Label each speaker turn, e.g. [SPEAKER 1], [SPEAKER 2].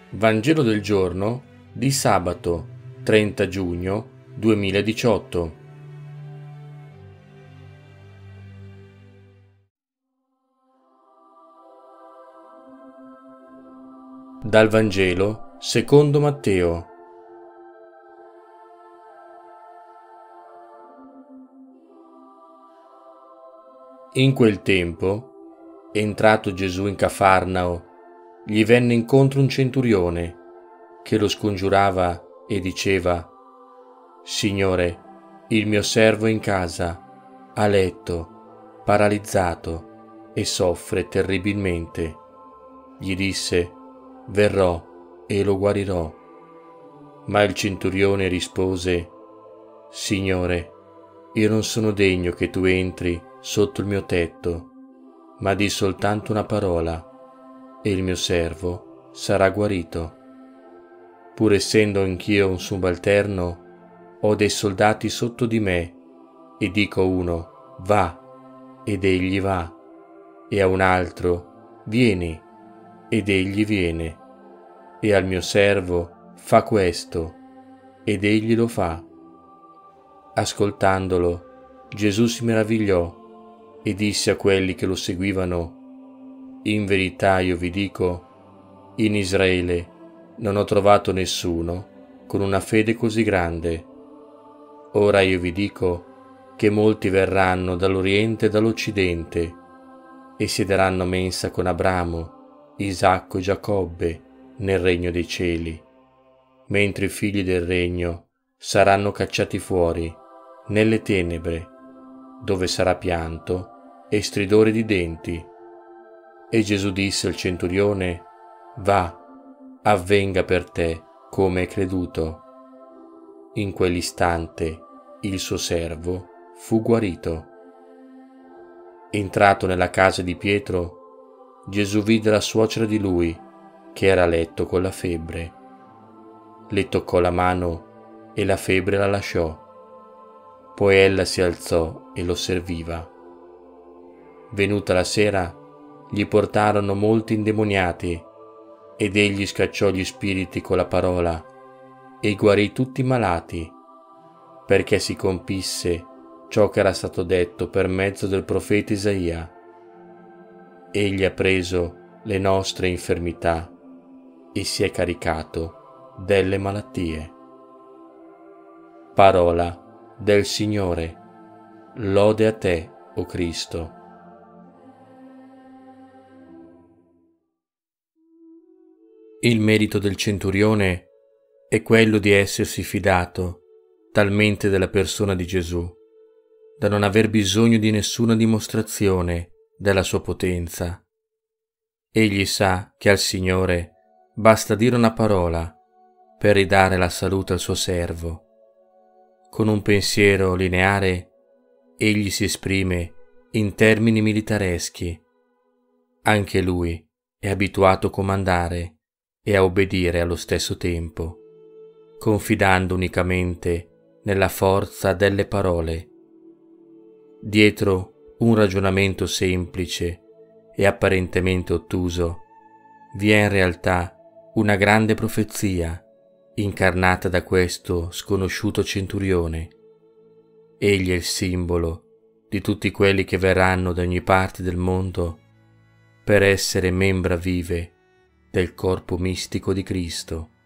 [SPEAKER 1] Vangelo del giorno di sabato 30 giugno 2018. Dal Vangelo secondo Matteo. In quel tempo, entrato Gesù in Cafarnao, gli venne incontro un centurione che lo scongiurava e diceva: Signore, il mio servo è in casa, a letto, paralizzato e soffre terribilmente. Gli disse: Verrò e lo guarirò. Ma il centurione rispose: Signore, io non sono degno che tu entri sotto il mio tetto, ma di soltanto una parola e il mio servo sarà guarito. Pur essendo anch'io un subalterno, ho dei soldati sotto di me e dico a uno: va, ed egli va, e a un altro: vieni, ed egli viene, e al mio servo: fa questo, ed egli lo fa. Ascoltandolo, Gesù si meravigliò e disse a quelli che lo seguivano: In verità io vi dico, in Israele non ho trovato nessuno con una fede così grande. Ora io vi dico che molti verranno dall'Oriente e dall'Occidente e siederanno a mensa con Abramo, Isacco e Giacobbe nel regno dei cieli, mentre i figli del regno saranno cacciati fuori nelle tenebre, dove sarà pianto e stridore di denti. E Gesù disse al centurione: Va, avvenga per te come hai creduto. In quell'istante il suo servo fu guarito. Entrato nella casa di Pietro, Gesù vide la suocera di lui, che era a letto con la febbre. Le toccò la mano e la febbre la lasciò. Poi ella si alzò e lo serviva. Venuta la sera, gli portarono molti indemoniati, ed egli scacciò gli spiriti con la parola e guarì tutti i malati, perché si compisse ciò che era stato detto per mezzo del profeta Isaia: Egli ha preso le nostre infermità e si è caricato delle malattie. Parola del Signore. Lode a te, o Cristo. Il merito del centurione è quello di essersi fidato talmente della persona di Gesù da non aver bisogno di nessuna dimostrazione della sua potenza. Egli sa che al Signore basta dire una parola per ridare la salute al suo servo. Con un pensiero lineare, egli si esprime in termini militareschi. Anche lui è abituato a comandare e a obbedire allo stesso tempo, confidando unicamente nella forza delle parole. Dietro un ragionamento semplice e apparentemente ottuso vi è in realtà una grande profezia incarnata da questo sconosciuto centurione. Egli è il simbolo di tutti quelli che verranno da ogni parte del mondo per essere membra vive del corpo mistico di Cristo.